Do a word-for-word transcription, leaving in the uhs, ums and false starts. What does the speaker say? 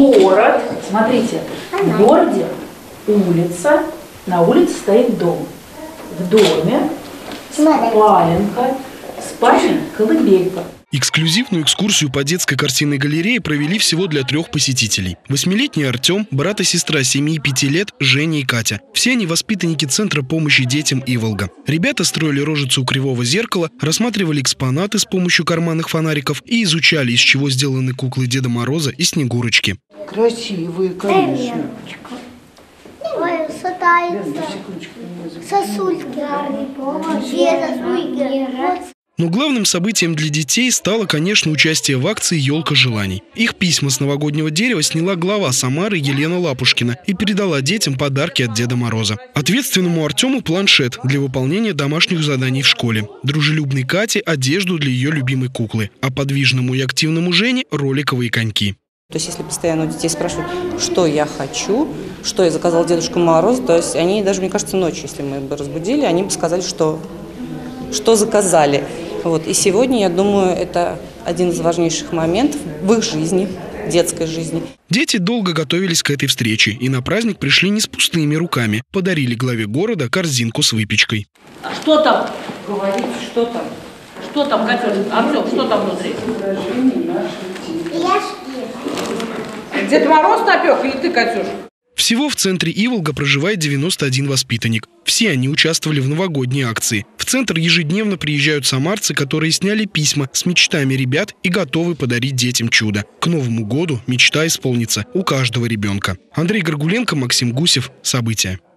город. Смотрите, в городе улица, на улице стоит дом. В доме спаленка, спальня, колыбелька. Эксклюзивную экскурсию по детской картинной галерее провели всего для трех посетителей. Восьмилетний Артем, брат и сестра семи и пяти лет Женя и Катя. Все они воспитанники Центра помощи детям «Иволга». Ребята строили рожицу у кривого зеркала, рассматривали экспонаты с помощью карманных фонариков и изучали, из чего сделаны куклы Деда Мороза и Снегурочки. Красивые, конечно. Ой, сатается. Сосульки. Но главным событием для детей стало, конечно, участие в акции «Елка желаний». Их письма с новогоднего дерева сняла глава Самары Елена Лапушкина и передала детям подарки от Деда Мороза. Ответственному Артему планшет для выполнения домашних заданий в школе. Дружелюбной Кате одежду для ее любимой куклы. А подвижному и активному Жене роликовые коньки. То есть, если постоянно у детей спрашивают, что я хочу, что я заказал Дедушку Морозу, то есть они даже, мне кажется, ночью, если мы бы разбудили, они бы сказали, что, что заказали. Вот. И сегодня, я думаю, это один из важнейших моментов в их жизни, детской жизни. Дети долго готовились к этой встрече и на праздник пришли не с пустыми руками. Подарили главе города корзинку с выпечкой. А что там? Говорите, что там? Что там, Катюш? Артем, что там внутри? Дед Мороз напек или ты, Катюш? Всего в центре «Иволга» проживает девяносто один воспитанник. Все они участвовали в новогодней акции. В центр ежедневно приезжают самарцы, которые сняли письма с мечтами ребят и готовы подарить детям чудо. К Новому году мечта исполнится у каждого ребенка. Андрей Горгуленко, Максим Гусев. События.